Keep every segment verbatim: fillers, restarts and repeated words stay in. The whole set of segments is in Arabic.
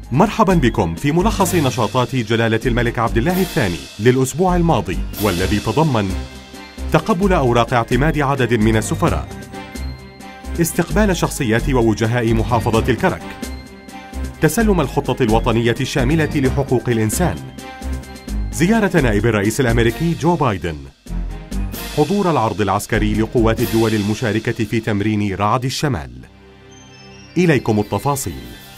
مرحبا بكم في ملخص نشاطات جلالة الملك عبد الله الثاني للأسبوع الماضي، والذي تضمن تقبل أوراق اعتماد عدد من السفراء، استقبال شخصيات ووجهاء محافظة الكرك، تسلم الخطة الوطنية الشاملة لحقوق الإنسان، زيارة نائب الرئيس الأمريكي جو بايدن، حضور العرض العسكري لقوات الدول المشاركة في تمرين رعد الشمال. إليكم التفاصيل.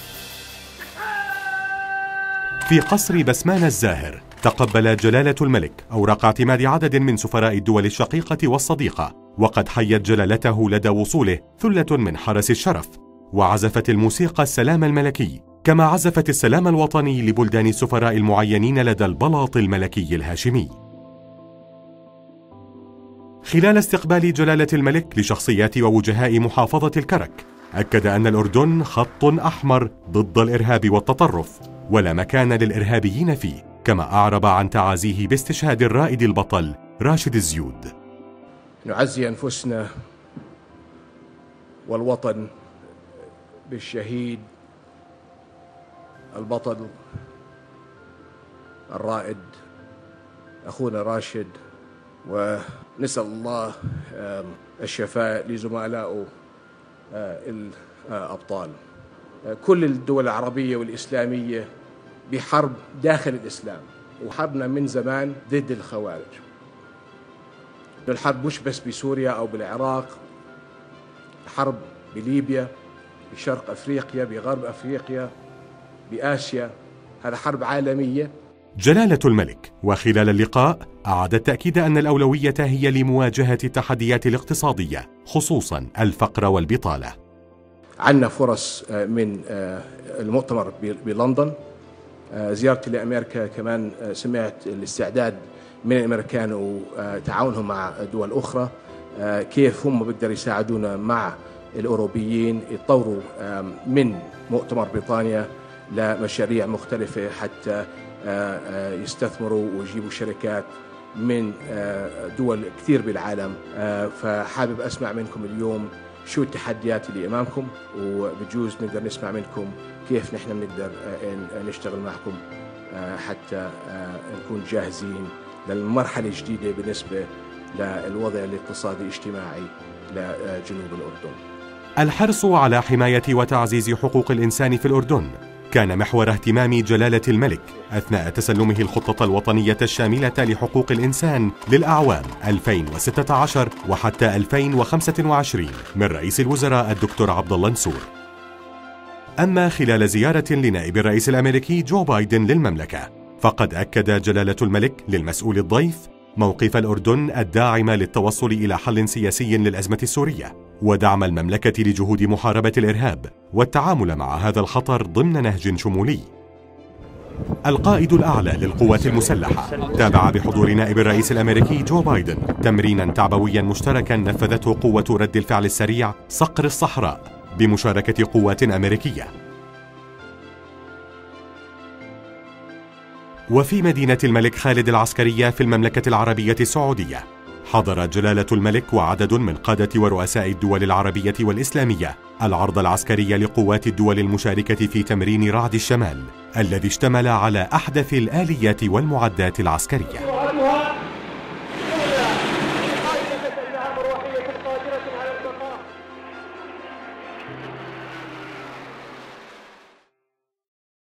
في قصر بسمان الزاهر تقبل جلالة الملك أوراق اعتماد عدد من سفراء الدول الشقيقة والصديقة، وقد حيت جلالته لدى وصوله ثلة من حرس الشرف، وعزفت الموسيقى السلام الملكي، كما عزفت السلام الوطني لبلدان السفراء المعينين لدى البلاط الملكي الهاشمي. خلال استقبال جلالة الملك لشخصيات ووجهاء محافظة الكرك، أكد أن الأردن خط أحمر ضد الإرهاب والتطرف، ولا مكان للإرهابيين فيه، كما أعرب عن تعازيه باستشهاد الرائد البطل راشد الزيود. نعزي أنفسنا والوطن بالشهيد البطل الرائد أخونا راشد، ونسأل الله الشفاء لزملائه الأبطال. كل الدول العربية والإسلامية بحرب داخل الإسلام، وحربنا من زمان ضد الخوارج. الحرب مش بس بسوريا أو بالعراق، حرب بليبيا، بشرق أفريقيا، بغرب أفريقيا، بآسيا. هذا حرب عالمية. جلالة الملك وخلال اللقاء أعاد التأكيد أن الأولوية هي لمواجهة التحديات الاقتصادية، خصوصا الفقر والبطالة. عندنا فرص من المؤتمر بلندن، زيارتي لأمريكا كمان سمعت الاستعداد من الأمريكان وتعاونهم مع دول أخرى، كيف هم بيقدروا يساعدونا مع الأوروبيين يطوروا من مؤتمر بريطانيا لمشاريع مختلفة حتى يستثمروا ويجيبوا شركات من دول كثير بالعالم. فحابب أسمع منكم اليوم شو التحديات اللي أمامكم، وبجوز نقدر نسمع منكم كيف نحن بنقدر نشتغل معكم حتى نكون جاهزين للمرحلة الجديدة بالنسبة للوضع الاقتصادي الاجتماعي لجنوب الأردن. الحرص على حماية وتعزيز حقوق الإنسان في الأردن كان محور اهتمام جلالة الملك أثناء تسلمه الخطة الوطنية الشاملة لحقوق الإنسان للأعوام ألفين وستة عشر وحتى ألفين وخمسة وعشرين من رئيس الوزراء الدكتور عبد الله نصور. أما خلال زيارة لنائب الرئيس الأمريكي جو بايدن للمملكة، فقد أكد جلالة الملك للمسؤول الضيف موقف الأردن الداعم للتوصل إلى حل سياسي للأزمة السورية، ودعم المملكة لجهود محاربة الإرهاب والتعامل مع هذا الخطر ضمن نهج شمولي. القائد الأعلى للقوات المسلحة تابع بحضور نائب الرئيس الأمريكي جو بايدن تمرينا تعبويا مشتركا نفذته قوة رد الفعل السريع صقر الصحراء بمشاركة قوات أمريكية. وفي مدينة الملك خالد العسكرية في المملكة العربية السعودية، حضر جلالة الملك وعدد من قادة ورؤساء الدول العربية والإسلامية العرض العسكري لقوات الدول المشاركة في تمرين رعد الشمال، الذي اشتمل على أحدث الآليات والمعدات العسكرية.